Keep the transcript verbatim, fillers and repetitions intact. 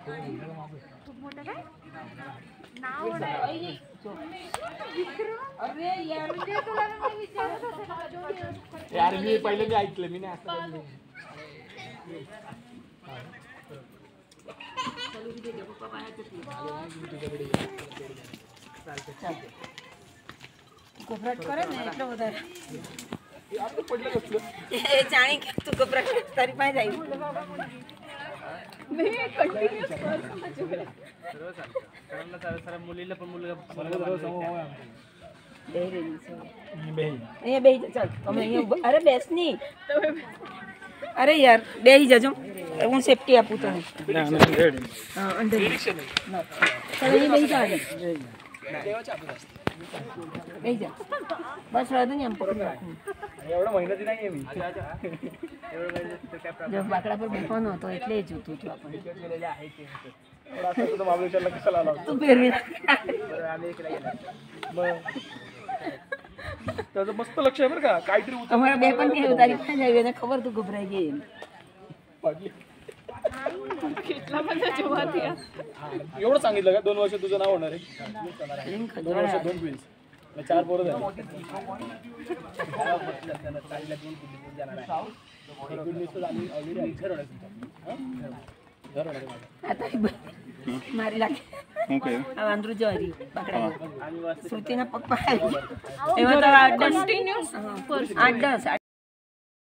खूप मोठं काय नाव अरे यार म्हणजे तुला मी विचारत होते यार मी पहिले मी ऐकलं मी नाही असं कोपराट करे ना इकडे होता आता पडलं कसलं हे चाणी तू कोपराट तरी पाय जाईल नाही कंटिन्यूअस सर्व चालतं कारण सर्व सर्व मुलीला पण मुलगा ये बेही चल અમે અહીંયા અરે બેસ ની અરે યાર બેહી જાજો હું સેફટી આપું તને હા અંદર ચાલ અહીં બેહી જા બેહી जा बस राहू दे ને આમ પકડી રાખું एवढा मेहनती नाहीये मी एवढं मेहनत काय જો બાકડા પર બેસવાનો હતો એટલે જ જોતું હતું આપણે क्रिकेट केलेले आहे ते थोडा असं तुझं महाबळेश्वरला कशाला आला તું ફેરવી आम्ही इकडे गेला मग त्याचं मस्त लक्ष आहे बरं का काहीतरी અમારા બે પણ કેવું તારી પાસે આવી એને ખબર તું ગભરાઈ ગઈ पडली કેટલા બધા જોવાથી एवढं सांगितलं का दोन वर्ष तुझं नाव होणार आहे दोन वर्ष दोन ट्विन्स चार पोरं झाली आता મારી લાગે ઓકે આ વાંદરું જો હરી પકડાય શ્રુતિના પપ્પા એવા તો આઠ દસ આઠ દસ